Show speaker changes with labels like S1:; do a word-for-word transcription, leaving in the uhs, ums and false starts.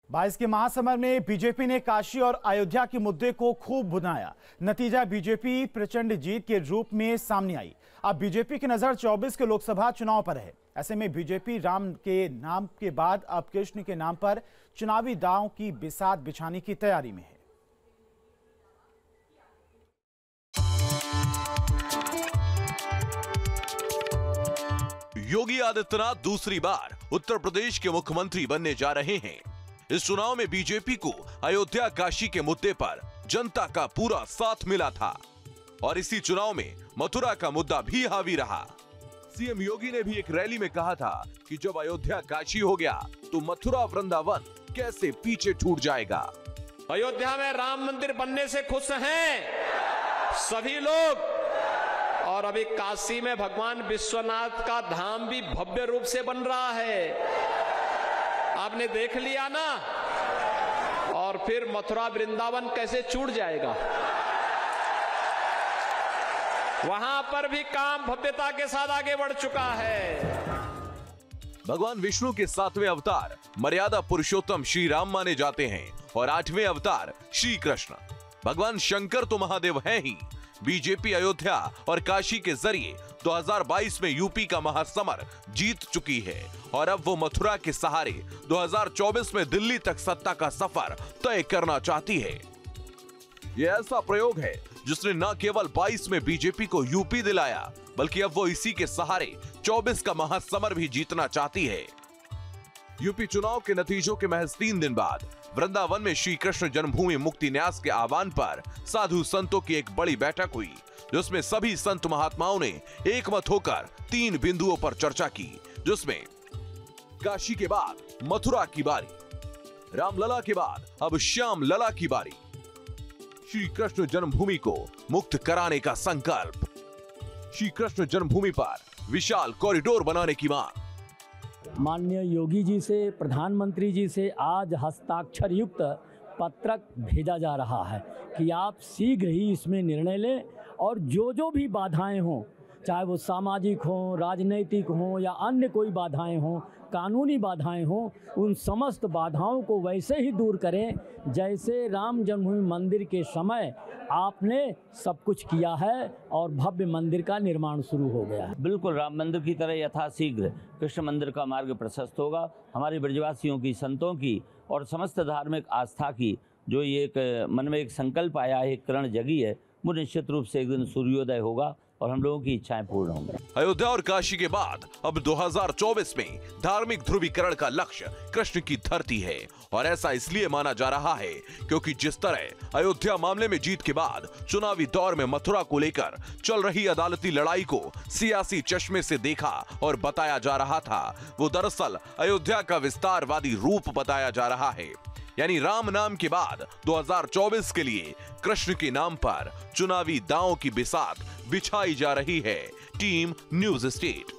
S1: बाईस के महासमर में बीजेपी ने काशी और अयोध्या के मुद्दे को खूब भुनाया। नतीजा बीजेपी प्रचंड जीत के रूप में सामने आई। अब बीजेपी की नजर चौबीस के लोकसभा चुनाव पर है। ऐसे में बीजेपी राम के नाम के बाद अब कृष्ण के नाम पर चुनावी दांव की बिसात बिछाने की तैयारी में है।
S2: योगी आदित्यनाथ दूसरी बार उत्तर प्रदेश के मुख्यमंत्री बनने जा रहे हैं। इस चुनाव में बीजेपी को अयोध्या काशी के मुद्दे पर जनता का पूरा साथ मिला था और इसी चुनाव में मथुरा का मुद्दा भी हावी रहा। सीएम योगी ने भी एक रैली में कहा था कि जब अयोध्या काशी हो गया तो मथुरा वृंदावन कैसे पीछे छूट जाएगा।
S3: अयोध्या में राम मंदिर बनने से खुश हैं सभी लोग और अभी काशी में भगवान विश्वनाथ का धाम भी भव्य रूप से बन रहा है, आपने देख लिया ना। और फिर मथुरा वृंदावन कैसे छूट जाएगा। वहां पर भी काम भव्यता के साथ आगे बढ़ चुका है।
S2: भगवान विष्णु के सातवें अवतार मर्यादा पुरुषोत्तम श्री राम माने जाते हैं और आठवें अवतार श्री कृष्ण। भगवान शंकर तो महादेव हैं ही। बीजेपी अयोध्या और काशी के जरिए दो हज़ार बाईस में यूपी का महासमर जीत चुकी है और अब वो मथुरा के सहारे दो हज़ार चौबीस में दिल्ली तक सत्ता का सफर तय करना चाहती है। यह ऐसा प्रयोग है जिसने न केवल बाईस में बीजेपी को यूपी दिलाया, बल्कि अब वो इसी के सहारे चौबीस का महासमर भी जीतना चाहती है। यूपी चुनाव के नतीजों के महज तीन दिन बाद वृंदावन में श्री कृष्ण जन्मभूमि मुक्ति न्यास के आह्वान पर साधु संतों की एक बड़ी बैठक हुई, जिसमें सभी संत महात्माओं ने एक मत होकर तीन बिंदुओं पर चर्चा की, जिसमें काशी के बाद मथुरा की बारी, रामलला के बाद अब श्याम लला की बारी, श्री कृष्ण जन्मभूमि को मुक्त कराने का संकल्प, श्री कृष्ण जन्मभूमि पर विशाल कॉरिडोर बनाने की मांग।
S4: माननीय योगी जी से, प्रधानमंत्री जी से आज हस्ताक्षर युक्त पत्रक भेजा जा रहा है कि आप शीघ्र ही इसमें निर्णय लें और जो जो भी बाधाएं हों, चाहे वो सामाजिक हों, राजनैतिक हों या अन्य कोई बाधाएं हों, कानूनी बाधाएं हों, उन समस्त बाधाओं को वैसे ही दूर करें जैसे राम जन्मभूमि मंदिर के समय आपने सब कुछ किया है और भव्य मंदिर का निर्माण शुरू हो गया है।
S5: बिल्कुल राम मंदिर की तरह यथाशीघ्र कृष्ण मंदिर का मार्ग प्रशस्त होगा। हमारे ब्रजवासियों की, संतों की और समस्त धार्मिक आस्था की जो ये एक मन में एक संकल्प आया है, एक किरण जगी है, वो निश्चित रूप से एक दिन सूर्योदय होगा और हम लोगों की इच्छाएं पूर्ण होंगी।
S2: अयोध्या और काशी के बाद अब दो हज़ार चौबीस में धार्मिक ध्रुवीकरण का लक्ष्य कृष्ण की धरती है और ऐसा इसलिए माना जा रहा है क्योंकि जिस तरह अयोध्या मामले में जीत के बाद चुनावी दौर में मथुरा को लेकर चल रही अदालती लड़ाई को सियासी चश्मे से देखा और बताया जा रहा था, वो दरअसल अयोध्या का विस्तारवादी रूप बताया जा रहा है। यानी राम नाम के बाद दो हज़ार चौबीस के लिए कृष्ण के नाम पर चुनावी दांव की बिसात बिछाई जा रही है। Team news state.